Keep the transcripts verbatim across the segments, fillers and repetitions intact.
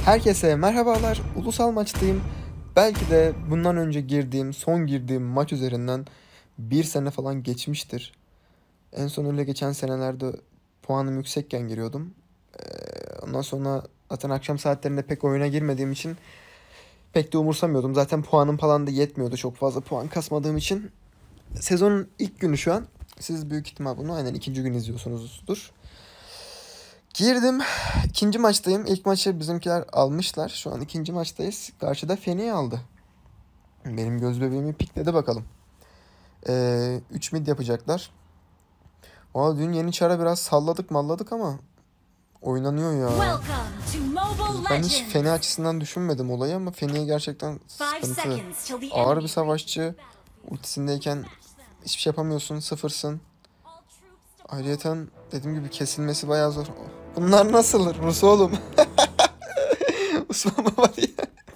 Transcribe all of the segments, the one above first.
Herkese merhabalar. Ulusal maçtayım. Belki de bundan önce girdiğim, son girdiğim maç üzerinden bir sene falan geçmiştir. En son öyle geçen senelerde puanım yüksekken giriyordum. Ee, ondan sonra zaten akşam saatlerinde pek oyuna girmediğim için pek de umursamıyordum. Zaten puanım falan da yetmiyordu çok fazla puan kasmadığım için. Sezonun ilk günü şu an. Siz büyük ihtimal bunu aynen ikinci gün izliyorsunuzdur. Girdim. İkinci maçtayım. İlk maçı bizimkiler almışlar. Şu an ikinci maçtayız. Karşıda Feni aldı. Benim göz bebeğimi pikledi bakalım. Ee, üç mid yapacaklar. Valla dün yeni çara biraz salladık malladık ama oynanıyor ya. Ben hiç Feni açısından düşünmedim olayı ama Feni'ye gerçekten sıkıntı. Ağır bir savaşçı. Ultisindeyken hiçbir şey yapamıyorsun. Sıfırsın. Ayrıyeten dediğim gibi kesilmesi bayağı zor. Bunlar nasıl Rus oğlum? Osman Baba diye.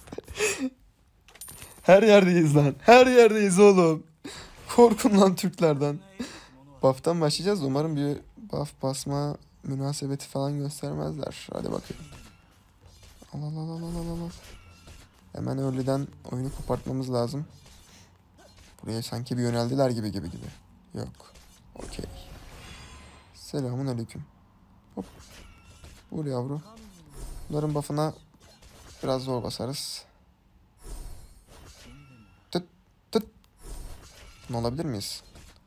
Her yerdeyiz lan. Her yerdeyiz oğlum. Korkun lan Türklerden. Buff'tan başlayacağız. Umarım bir buff basma münasebeti falan göstermezler. Hadi bakayım. Al al al al al al. Hemen early'den oyunu kopartmamız lazım. Buraya sanki bir yöneldiler gibi gibi gibi. Yok. Okey. Selamun aleyküm. Hop. Vur yavru. Bunların buff'ına biraz zor basarız. Tıt tıt. Ne olabilir miyiz?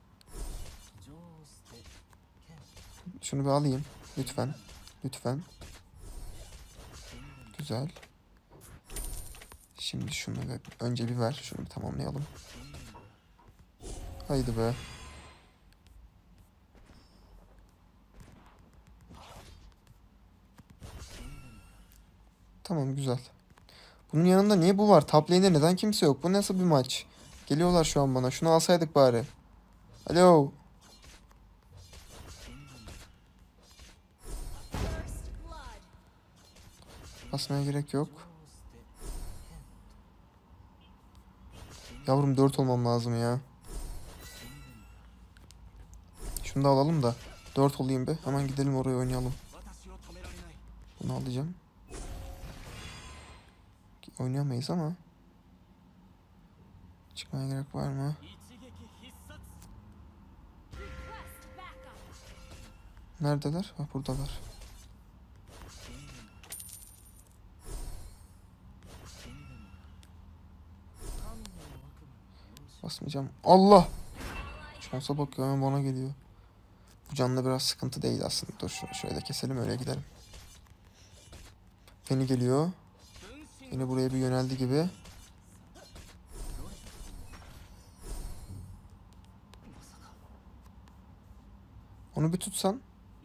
Şunu bir alayım. Lütfen. Lütfen. Güzel. Şimdi şunu bir, önce bir ver. Şunu bir tamamlayalım. Haydi be. Tamam güzel. Bunun yanında niye bu var? Top lane'de neden kimse yok? Bu nasıl bir maç? Geliyorlar şu an bana. Şunu alsaydık bari. Alo. Basmaya gerek yok. Yavrum dört olmam lazım ya. Şunu da alalım da. dört olayım be. Hemen gidelim oraya oynayalım. Bunu alacağım. Oynayamayız ama. Çıkmaya gerek var mı? Neredeler? Ha buradalar. Basmayacağım. Allah! Şansa bak ya, bana geliyor. Bu canlı biraz sıkıntı değil aslında. Dur şunu şöyle de keselim öyle gidelim. Feni geliyor. Yine buraya bir yöneldi gibi. Onu bir tutsan.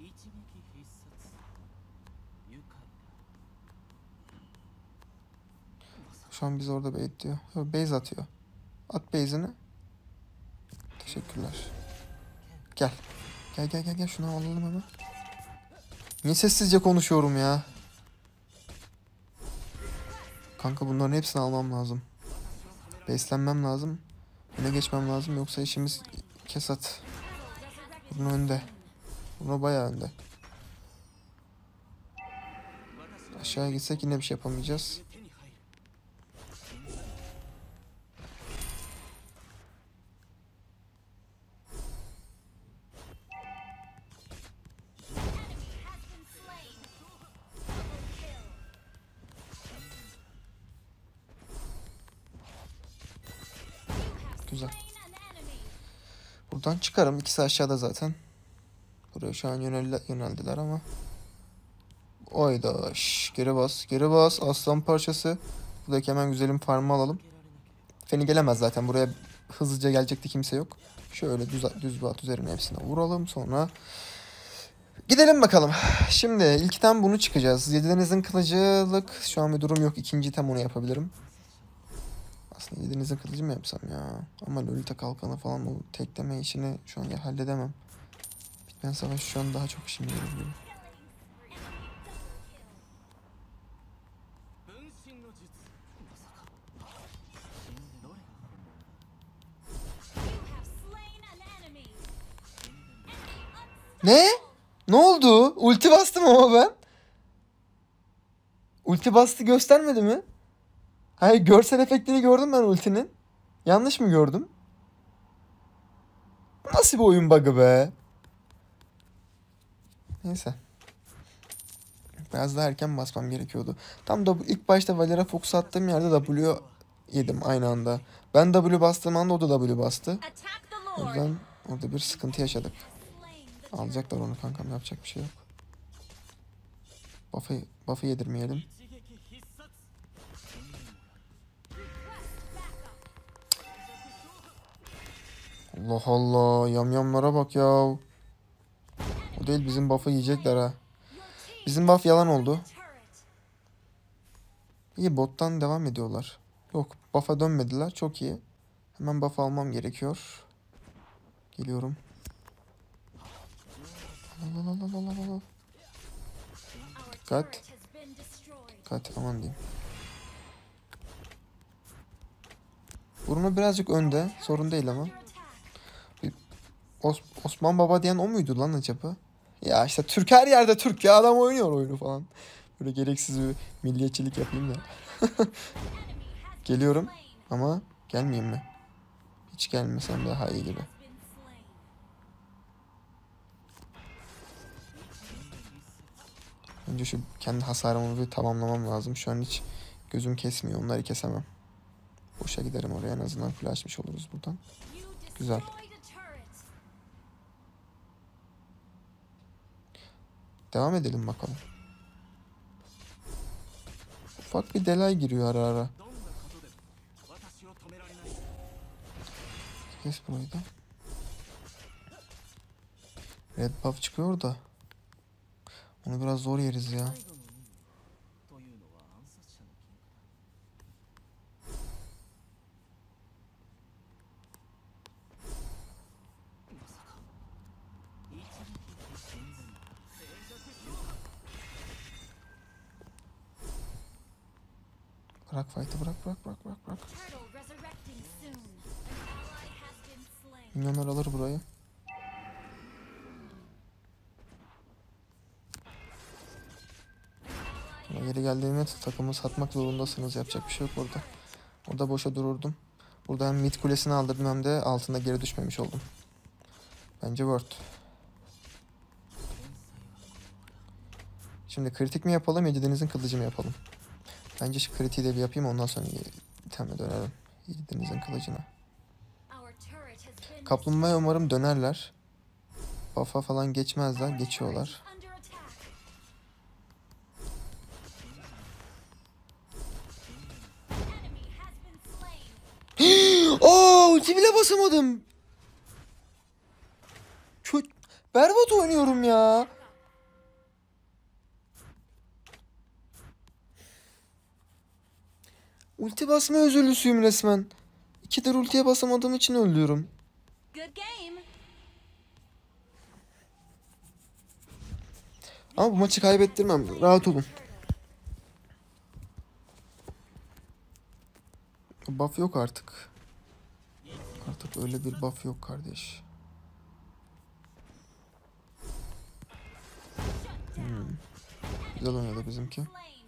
Şu an biz orada bait diyor. Base atıyor. At base'ini. Teşekkürler. Gel. Gel gel gel gel şunu alalım hemen. Niye sessizce konuşuyorum ya? Kanka bunların hepsini almam lazım. Base'lenmem lazım. Öne geçmem lazım yoksa işimiz kesat. Bunu önde. Bunu bayağı önde. Aşağıya gitsek yine bir şey yapamayacağız. Güzel. Buradan çıkarım. İkisi aşağıda zaten. Buraya şu an yönel yöneldiler ama. Oyda. Şş, geri bas. Geri bas. Aslan parçası. Buradaki hemen güzelim farmı alalım. Feni gelemez zaten. Buraya hızlıca gelecekti, kimse yok. Şöyle düz, düz bir at üzerine hepsine vuralım. Sonra gidelim bakalım. Şimdi ilk item bunu çıkacağız. Yedidenizin kılıcılık. Şu an bir durum yok. İkinci item onu yapabilirim. Aslında yedidenizin kılıcı mı yapsam ya? Ama Lolita kalkanı falan bu tekleme işini şu an ya halledemem. Bitmeyen savaş şu an daha çok işim görüyor. Ne? Ne oldu? Ulti bastım ama ben. Ulti bastı göstermedi mi? Hayır, görsel efektini gördüm ben ultinin. Yanlış mı gördüm? Nasıl bir oyun bug'ı be? Neyse. Biraz daha erken basmam gerekiyordu. Tam da ilk başta Valera Fox attığım yerde W yedim aynı anda. Ben W bastığım anda o da W bastı. O yüzden orada bir sıkıntı yaşadık. Alacaklar onu kankam, yapacak bir şey yok. Buff'ı, buff'ı yedirmeyelim. Allah Allah, yamyamlara bak ya. O değil, bizim buff'ı yiyecekler ha. Bizim buff yalan oldu. İyi, bottan devam ediyorlar. Yok, buff'a dönmediler, çok iyi. Hemen buff almam gerekiyor. Geliyorum. Dikkat. Dikkat, aman diyeyim. Bruno birazcık önde. Sorun değil ama. Os Osman Baba diyen o muydu lan acaba? Ya işte Türk, her yerde Türk ya, adam oynuyor oyunu falan. Böyle gereksiz bir milliyetçilik yapayım da. Geliyorum ama gelmeyeyim mi? Hiç gelmesem daha iyi gibi. Önce şu kendi hasarımı bir tamamlamam lazım. Şu an hiç gözüm kesmiyor. Onları kesemem. Boşa giderim oraya. En azından flashmış oluruz buradan. Güzel. Devam edelim bakalım. Ufak bir delay giriyor ara ara. Kes burayı da. Red buff çıkıyor da. Onu biraz zor yeriz ya. Bırak fight'ı, bırak bırak bırak bırak bırak. Minyonlar alır burayı. Geri geldiğinde takımı satmak zorundasınız. Yapacak bir şey yok orada. Orada boşa dururdum. Burada hem mid kulesini aldırdım hem de altında geri düşmemiş oldum. Bence worth. Şimdi kritik mi yapalım, Yedideniz'in kılıcı mı yapalım? Bence şu kritiği de bir yapayım, ondan sonra itemle dönelim. Yedideniz'in kılıcına. Kaplumbağaya umarım dönerler. Buff'a falan geçmezler. Geçiyorlar. Ooo, ulti bile basamadım. Çok berbat oynuyorum ya. Ulti basma özürlüsüyüm resmen. İkidir ultiye basamadığım için ölüyorum. Ama bu maçı kaybettirmem. Rahat olun. Buff yok artık. Artık öyle bir buff yok kardeş. Hmm. Güzel oynadı bizimki.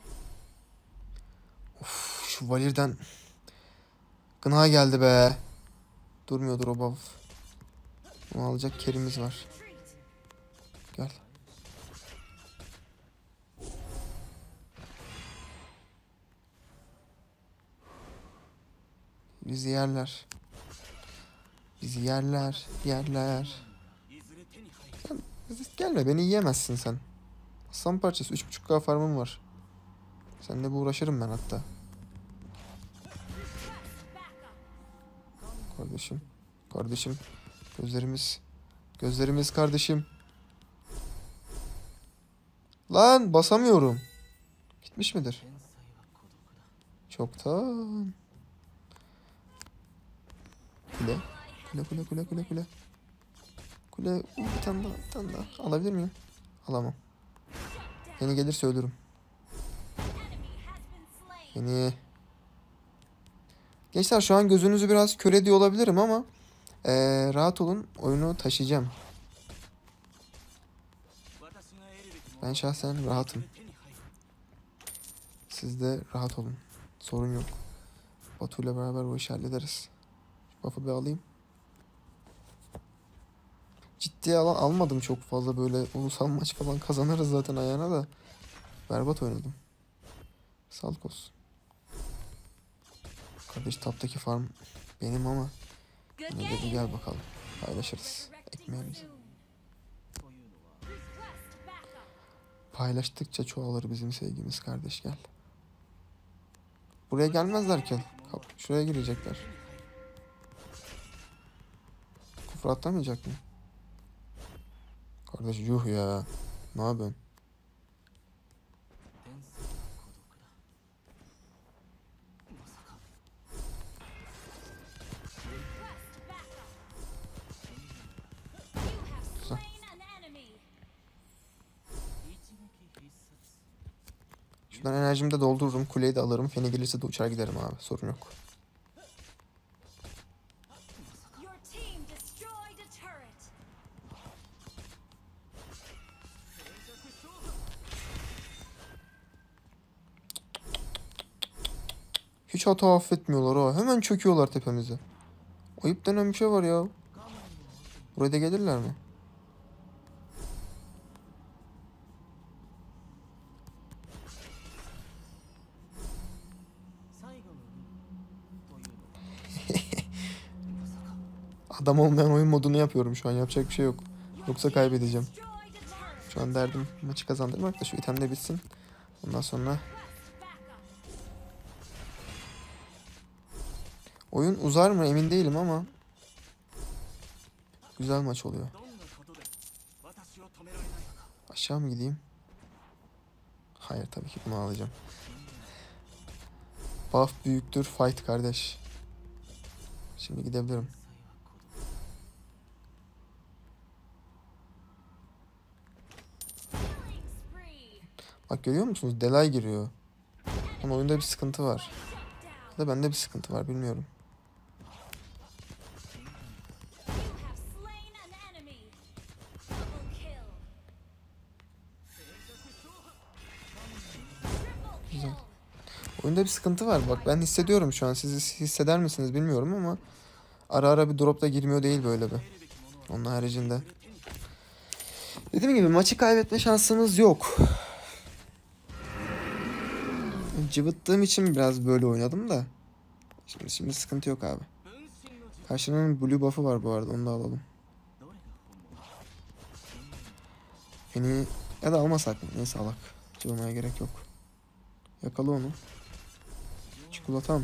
Of, şu Valir'den gına geldi be. Durmuyordur o buff. Onu alacak kerimiz var. Gel. Bizi yerler. Bizi yerler. Yerler. Sen, gelme, beni yiyemezsin sen. Aslan parçası. üç buçuk K farmım var. Seninle bu uğraşırım ben hatta. Kardeşim. Kardeşim. Gözlerimiz. Gözlerimiz kardeşim. Lan basamıyorum. Gitmiş midir? Çoktan. Kule. Kule kule kule kule kule. Kule. Uh, bir tane daha, bir tane daha. Alabilir miyim? Alamam. Yeni gelirse ölürüm. Yeni. Gençler, şu an gözünüzü biraz kör ediyor olabilirim ama ee, rahat olun, oyunu taşıyacağım. Ben şahsen rahatım. Siz de rahat olun. Sorun yok. Batu ile beraber bu işi hallederiz. Buff'ı bir alayım. Ciddiye al almadım çok fazla, böyle ulusal maç falan kazanırız zaten ayağına da. Berbat oynadım. Sağlık olsun. Kardeş taptaki farm benim ama yine de bir gel bakalım. Paylaşırız ekmeğimizi. Paylaştıkça çoğalır bizim sevgimiz kardeş, gel. Buraya gelmezler ki. Şuraya girecekler. Kufur atlamayacak mı? Kardeş yuh ya. Ne yapıyorsun? Güzel. Şuradan enerjimi de doldururum. Kuleyi de alırım. Feni gelirse de uçar giderim abi. Sorun yok. Hiç hata affetmiyorlar ha. Hemen çöküyorlar tepemize. Ayıp denen bir şey var ya. Buraya da gelirler mi? Adam olmayan oyun modunu yapıyorum şu an. Yapacak bir şey yok. Yoksa kaybedeceğim. Şu an derdim maçı kazandırmak da şu item de bitsin. Ondan sonra oyun uzar mı emin değilim ama güzel maç oluyor. Aşağı mı gideyim? Hayır, tabii ki bunu alacağım. Buff büyüktür fight kardeş. Şimdi gidebilirim. Bak görüyor musunuz? Delay giriyor. Ama oyunda bir sıkıntı var. Ya da bende bir sıkıntı var, bilmiyorum. Güzel. Oyunda bir sıkıntı var. Bak ben hissediyorum şu an. Siz hisseder misiniz bilmiyorum ama ara ara bir drop da girmiyor değil böyle bir. Onun haricinde. Dediğim gibi maçı kaybetme şansımız yok. Cıvıttığım için biraz böyle oynadım da. Şimdi, şimdi sıkıntı yok abi. Karşının blue buff'ı var bu arada, onu da alalım. Beni ya da almasak mı? Neyse alak. Cıvımaya gerek yok. Yakala onu. Çikolatam.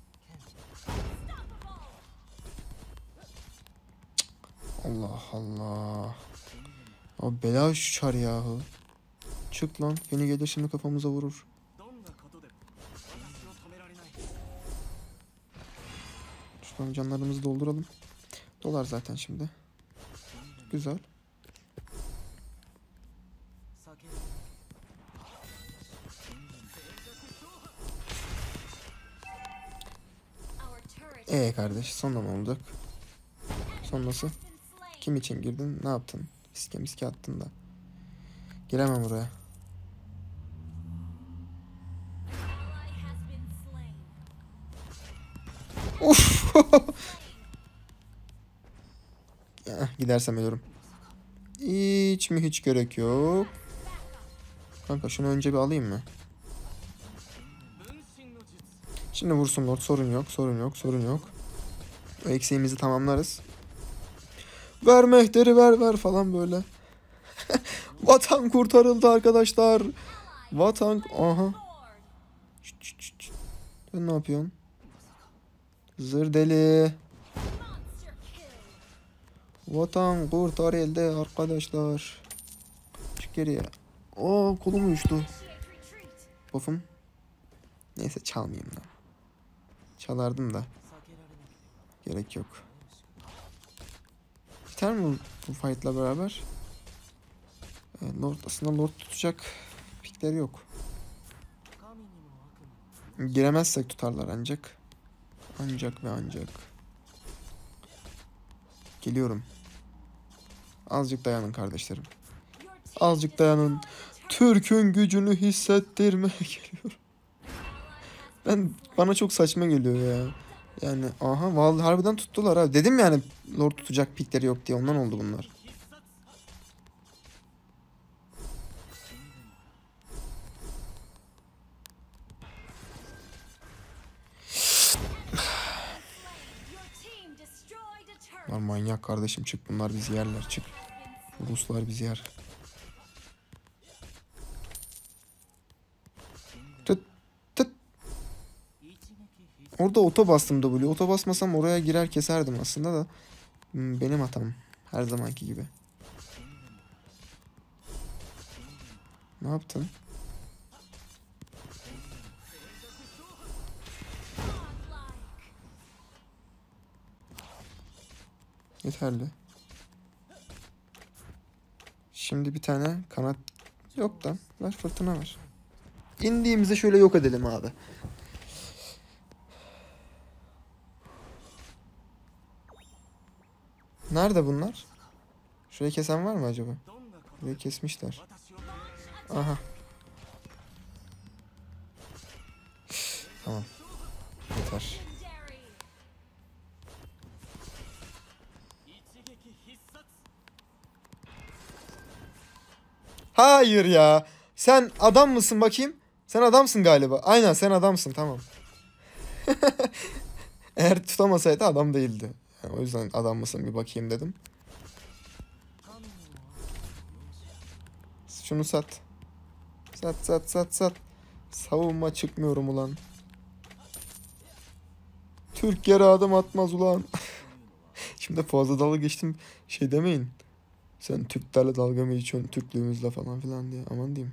Allah Allah. Abi bela şu çar yahu. Çık lan. Beni gelir şimdi kafamıza vurur. Şuradan canlarımızı dolduralım. Dolar zaten şimdi. Güzel. Ee kardeş, sonra ne olacak? Sonrası? Kim için girdin? Ne yaptın? Miske miske attın da. Giremem oraya. Uf! Ya, gidersem ölürüm. Hiç mi hiç gerek yok. Kanka şunu önce bir alayım mı? Şimdi vursun Lord, sorun yok, sorun yok, sorun yok. O eksiğimizi tamamlarız. Ver mehteri, ver ver falan böyle. Vatan kurtarıldı arkadaşlar. Vatan, aha. Şşt, şşt, şşt. Sen ne yapıyorsun? Zır deli. Vatan kurtarıldı arkadaşlar. Çık geriye. Aa, kolum uyuştu. Buff'um. Neyse çalmayayım da. Çalardım da. Gerek yok. Biter mi bu fight'la beraber? Ee, Lord aslında Lord tutacak pikleri yok. Giremezsek tutarlar ancak. Ancak ve ancak. Geliyorum. Azıcık dayanın kardeşlerim. Azıcık dayanın. Türk'ün gücünü hissettirmeye geliyorum. Ben bana çok saçma geliyor ya. Yani aha vallahi harbiden tuttular ha. Dedim yani Lord tutacak pikleri yok diye, ondan oldu bunlar. Bunlar manyak kardeşim, çık, bunlar bizi yerler, çık. Ruslar bizi yer. Tıt tıt. Orada oto bastım W. Oto basmasam oraya girer keserdim aslında da. Hmm, benim hatam. Her zamanki gibi. Ne yaptın? Yeterli. Şimdi bir tane kanat yok da var, fırtına var. İndiğimizde şöyle yok edelim abi. Nerede bunlar? Şurayı kesen var mı acaba? Burayı kesmişler. Aha. Tamam. Yeter. Hayır ya. Sen adam mısın bakayım? Sen adamsın galiba. Aynen, sen adamsın, tamam. Eğer tutamasaydı adam değildi. Yani o yüzden adam mısın bir bakayım dedim. Şunu sat. Sat sat sat sat. Savunma çıkmıyorum ulan. Türk yere adım atmaz ulan. Şimdi fazla dalga geçtim. Şey demeyin. Sen Türklerle dalga mı geçiyorsun, Türklüğümüzle falan filan diye. Aman diyeyim.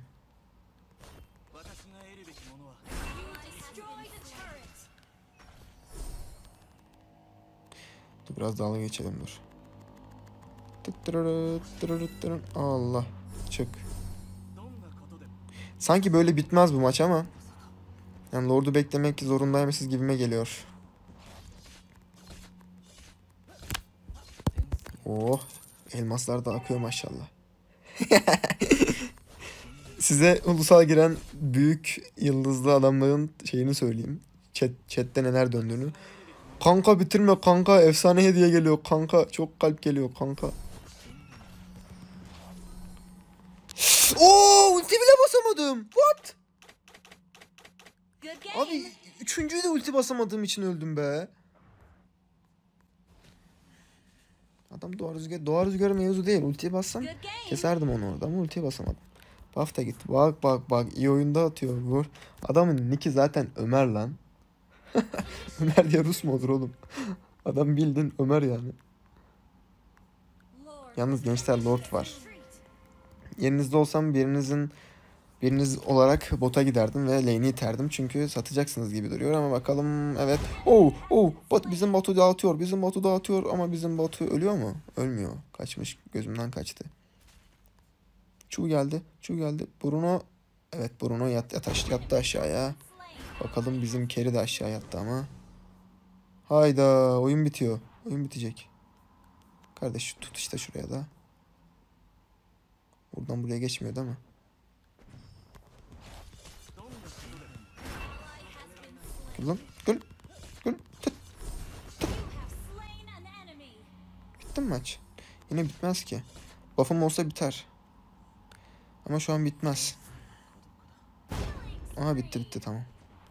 Dur biraz dalga geçelim, dur. Allah. Çık. Sanki böyle bitmez bu maç ama. Yani Lord'u beklemek zorundaymışız gibime geliyor. Oh. Elmaslar da akıyor maşallah. Size ulusal giren büyük yıldızlı adamların şeyini söyleyeyim. Chat, chatte neler döndüğünü. Kanka bitirme kanka, efsane hediye geliyor kanka. Çok kalp geliyor kanka. Oo, ulti bile basamadım. What? Abi üçüncüyü de ulti basamadığım için öldüm be. Adam doğa rüzgarı, doğa rüzgarı mevzu değil. Ultiye bassam keserdim onu orada ama ultiye basamadım. Buff da gitti. Bak bak bak, iyi oyunda atıyor. Vur. Adamın nicki zaten Ömer lan. Ömer diye Rus mu olur oğlum? Adam bildin Ömer yani. Yalnız gençler, Lord var. Yerinizde olsam birinizin biriniz olarak bota giderdim ve lane'i iterdim. Çünkü satacaksınız gibi duruyor ama bakalım, evet. Oh oh, bot, bizim botu dağıtıyor. Bizim botu dağıtıyor ama bizim botu ölüyor mu? Ölmüyor. Kaçmış. Gözümden kaçtı. Çuğ geldi. Çuğ geldi. Bruno. Evet, Bruno yat, yat, yattı aşağıya. Bakalım bizim Kerry de aşağı yattı ama. Hayda, oyun bitiyor. Oyun bitecek. Kardeş tut işte şuraya da. Buradan buraya geçmiyor değil mi? Gül lan. Gül. Gül. Tut. Tut. Bitti mi maç? Yine bitmez ki. Buff'ım olsa biter. Ama şu an bitmez. Aha, bitti bitti, tamam.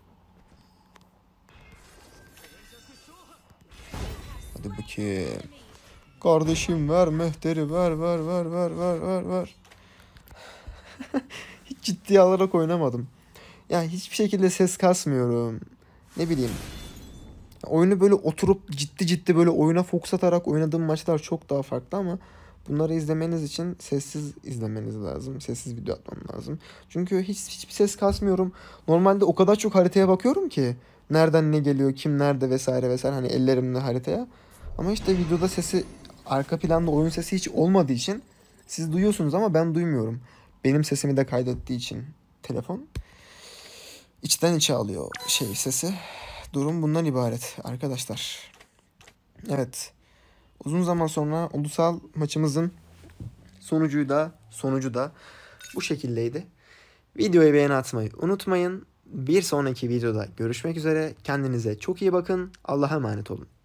Hadi bakayım. Kardeşim ver mehteri, ver ver ver ver ver ver ver. Hiç ciddiye alarak oynamadım. Yani hiçbir şekilde ses kasmıyorum. Ne bileyim. Oyunu böyle oturup ciddi ciddi böyle oyuna fokus atarak oynadığım maçlar çok daha farklı ama bunları izlemeniz için sessiz izlemeniz lazım. Sessiz video atmam lazım. Çünkü hiç hiçbir ses kasmıyorum. Normalde o kadar çok haritaya bakıyorum ki. Nereden ne geliyor, kim nerede vesaire vesaire, hani ellerimle haritaya. Ama işte videoda sesi, arka planda oyun sesi hiç olmadığı için siz duyuyorsunuz ama ben duymuyorum. Benim sesimi de kaydettiği için telefon içten içe alıyor şey sesi. Durum bundan ibaret arkadaşlar. Evet. Uzun zaman sonra ulusal maçımızın sonucuyu da sonucu da bu şekildeydi. Videoya beğeni atmayı unutmayın. Bir sonraki videoda görüşmek üzere. Kendinize çok iyi bakın. Allah'a emanet olun.